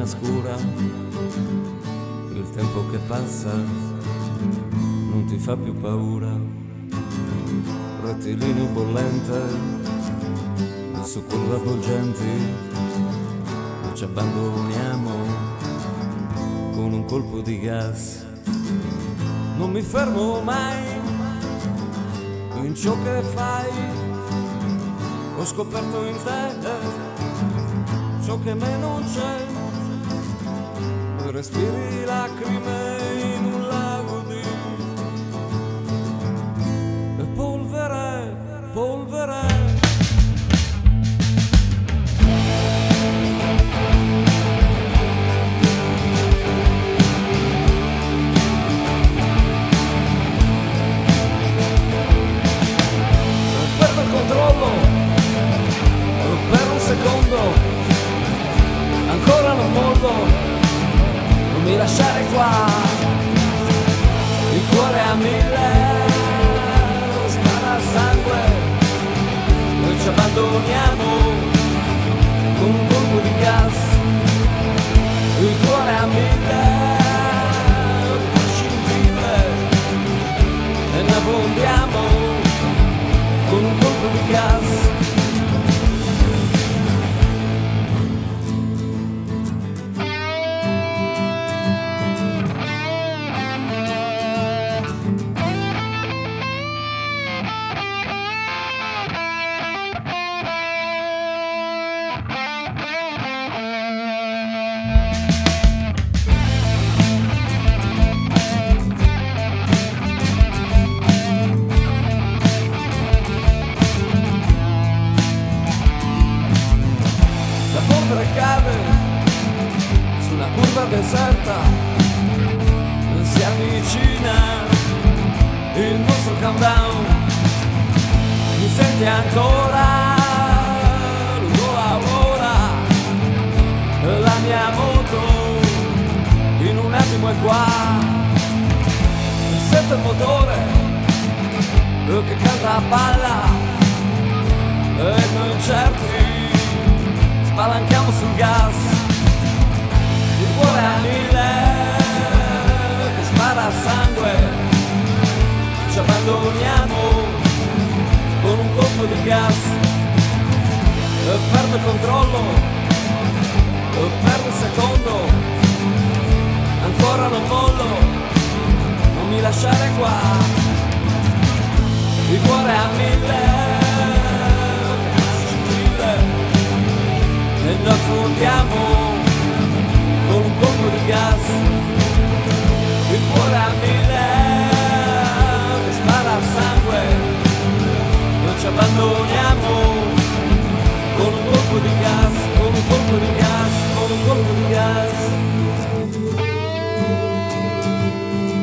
scura, il tempo che passa non ti fa più paura. Rettilineo bollente su curve avvolgenti, ci abbandoniamo con un colpo di gas. Non mi fermo mai in ciò che fai, ho scoperto in te ciò che me non c'è. Respiri lacrime in un lago di polvere, polvere. Perdo il controllo per un secondo, ancora non mollo, non mi lasciare qua, il cuore a 1000, spara sangue, noi ci abbandoniamo con un colpo di gas, il cuore a 1000, scintille, e ne abbondiamo con un colpo di gas. Cade su una curva deserta, si avvicina il nostro countdown. Mi senti ancora, lungo ora, la mia moto in un attimo è qua. Sento il motore che canta a palla e noi incerti spalanchiamo sul gas, il cuore a 1000 che spara sangue, ci abbandoniamo con un colpo di gas, perdo il controllo, perdo il secondo, ancora non mollo, non mi lasciare qua, il cuore a 1000 e noi affondiamo con un colpo di gas, il cuore a 1000 che spara al sangue, noi ci abbandoniamo con un colpo di gas, con un colpo di gas, con un colpo di gas.